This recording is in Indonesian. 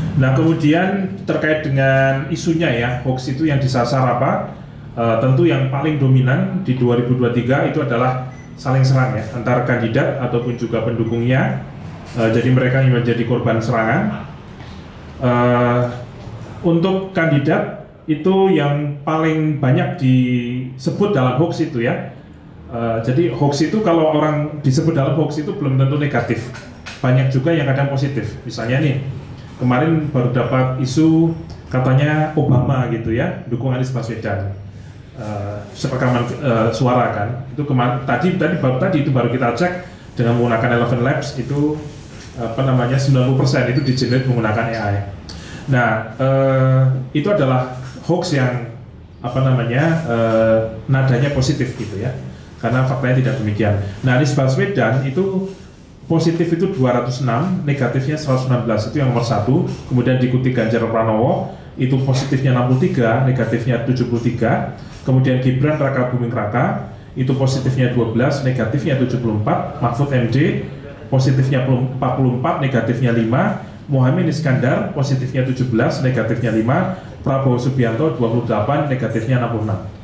Nah, kemudian terkait dengan isunya ya, hoax itu yang disasar apa? Tentu yang paling dominan di 2023 itu adalah saling serang ya, antara kandidat ataupun juga pendukungnya. Jadi mereka yang menjadi korban serangan. Untuk kandidat itu yang paling banyak disebut dalam hoax itu ya. Jadi hoax itu kalau orang disebut dalam hoax itu belum tentu negatif. Banyak juga yang kadang positif. Misalnya nih, kemarin baru dapat isu katanya Obama gitu ya, dukung Anies Baswedan. Serekaman suara kan. Itu kemarin tadi itu baru kita cek dengan menggunakan Eleven Labs itu 90% itu di-generate menggunakan AI. Nah, itu adalah hoax yang nadanya positif gitu ya. Karena faktanya tidak demikian. Nah, Anies Baswedan itu positif itu 206, negatifnya 116, itu yang nomor 1. Kemudian diikuti Ganjar Pranowo, itu positifnya 63, negatifnya 73. Kemudian Gibran Raka Buming Raka, itu positifnya 12, negatifnya 74. Mahfud MD, positifnya 44, negatifnya 5. Muhaimin Iskandar, positifnya 17, negatifnya 5. Prabowo Subianto 28, negatifnya 66.